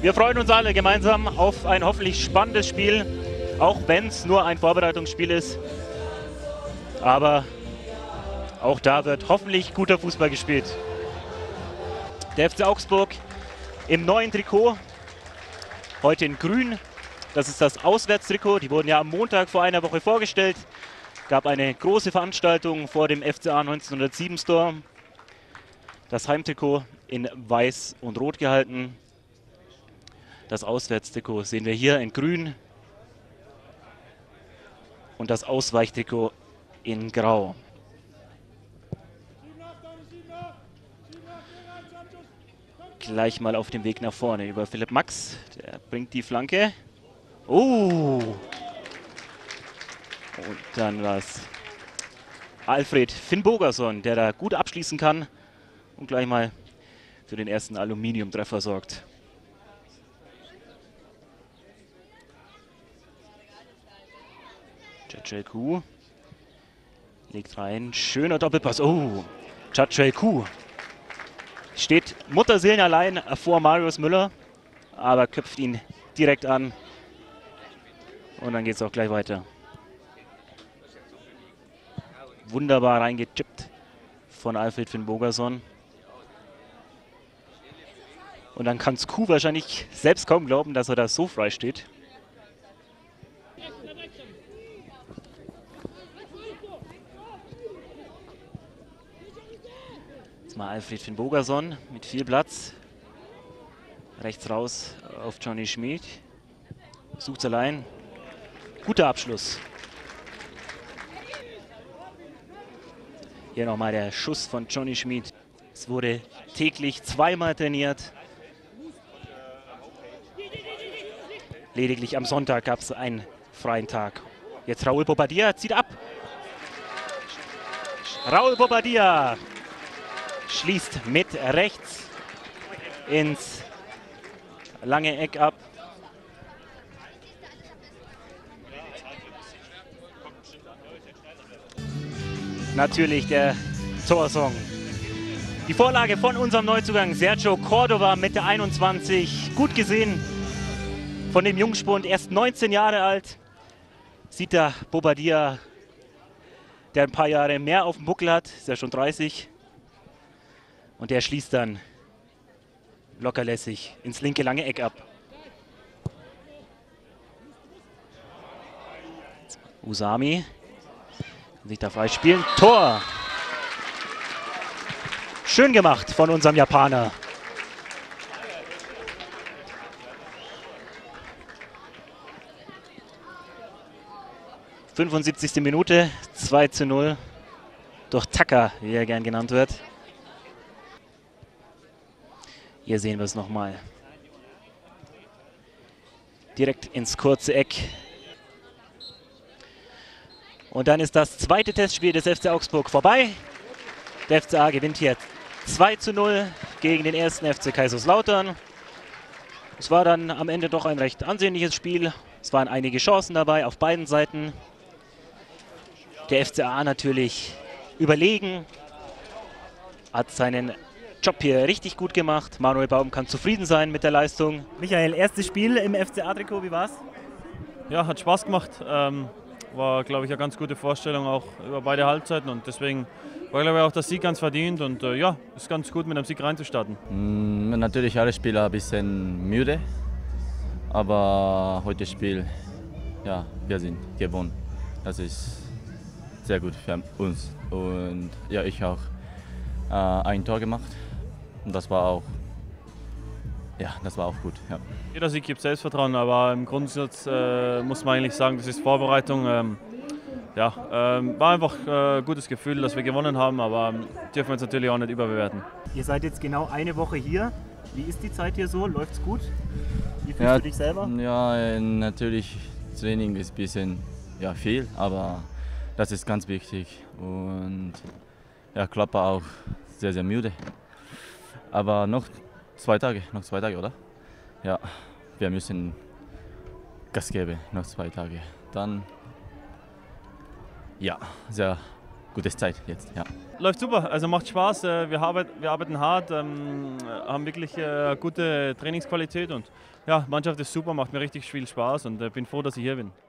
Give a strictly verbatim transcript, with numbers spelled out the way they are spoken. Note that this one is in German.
Wir freuen uns alle gemeinsam auf ein hoffentlich spannendes Spiel, auch wenn es nur ein Vorbereitungsspiel ist. Aber auch da wird hoffentlich guter Fußball gespielt. Der F C Augsburg im neuen Trikot, heute in grün. Das ist das Auswärtstrikot. Die wurden ja am Montag vor einer Woche vorgestellt. Gab eine große Veranstaltung vor dem F C A neunzehnhundertsieben Store. Das Heimtrikot in weiß und rot gehalten. Das Auswärtstrikot sehen wir hier in grün. Und das Ausweichtrikot in grau. Gleich mal auf dem Weg nach vorne über Philipp Max. Der bringt die Flanke. Oh! Und dann war es Alfred Finnbogason, der da gut abschließen kann und gleich mal für den ersten Aluminiumtreffer sorgt. Cachelku legt rein, schöner Doppelpass. Oh, Cachelku steht Mutterseelen allein vor Marius Müller, aber köpft ihn direkt an. Und dann geht es auch gleich weiter. Wunderbar reingechippt von Alfred Finnbogason. Und dann kann Sku wahrscheinlich selbst kaum glauben, dass er da so frei steht. Jetzt mal Alfred Finnbogason mit viel Platz. Rechts raus auf Johnny Schmid. Sucht's allein. Guter Abschluss. Hier nochmal der Schuss von Johnny Schmid. Es wurde täglich zweimal trainiert. Lediglich am Sonntag gab es einen freien Tag. Jetzt Raul Bobadilla zieht ab. Raul Bobadilla schließt mit rechts ins lange Eck ab. Natürlich der Torsong. Die Vorlage von unserem Neuzugang Sergio Cordova mit der einundzwanzig. Gut gesehen von dem Jungspund, erst neunzehn Jahre alt. Sieht der Bobadilla, der ein paar Jahre mehr auf dem Buckel hat, ist ja schon dreißig. Und der schließt dann lockerlässig ins linke lange Eck ab. Usami sich da frei spielen. Tor! Schön gemacht von unserem Japaner. fünfundsiebzigste Minute, zwei zu null. Durch Taka, wie er gern genannt wird. Hier sehen wir es nochmal. Direkt ins kurze Eck. Und dann ist das zweite Testspiel des F C Augsburg vorbei. Der F C A gewinnt hier zwei zu null gegen den ersten F C Kaiserslautern. Es war dann am Ende doch ein recht ansehnliches Spiel. Es waren einige Chancen dabei auf beiden Seiten. Der F C A natürlich überlegen, hat seinen Job hier richtig gut gemacht. Manuel Baum kann zufrieden sein mit der Leistung. Michael, erstes Spiel im F C A-Trikot, wie war's? Ja, hat Spaß gemacht. Ähm, war, glaube ich, eine ganz gute Vorstellung auch über beide Halbzeiten und deswegen war, glaube ich, auch der Sieg ganz verdient und äh, ja, ist ganz gut mit dem Sieg reinzustarten. Mm, natürlich alle Spieler ein bisschen müde, aber heute Spiel, ja, wir sind gewonnen. Das ist sehr gut für uns und ja, ich auch äh, ein Tor gemacht und das war auch, ja, das war auch gut. Ja. Jeder Sieg gibt Selbstvertrauen, aber im Grundsatz äh, muss man eigentlich sagen, das ist Vorbereitung. Ähm, ja, ähm, war einfach ein äh, gutes Gefühl, dass wir gewonnen haben, aber ähm, dürfen wir uns natürlich auch nicht überbewerten. Ihr seid jetzt genau eine Woche hier. Wie ist die Zeit hier so? Läuft's gut? Wie fühlst Ja, du dich selber? Ja, natürlich Training ist ein bisschen ja, viel, aber das ist ganz wichtig und ja, Klopper auch sehr, sehr müde. Aber noch zwei Tage, noch zwei Tage, oder? Ja, wir müssen Gas geben, noch zwei Tage. Dann, ja, sehr gute Zeit jetzt. Ja. Läuft super, also macht Spaß. Wir arbeiten, wir arbeiten hart, ähm, haben wirklich äh, gute Trainingsqualität und ja, Mannschaft ist super, macht mir richtig viel Spaß und äh, bin froh, dass ich hier bin.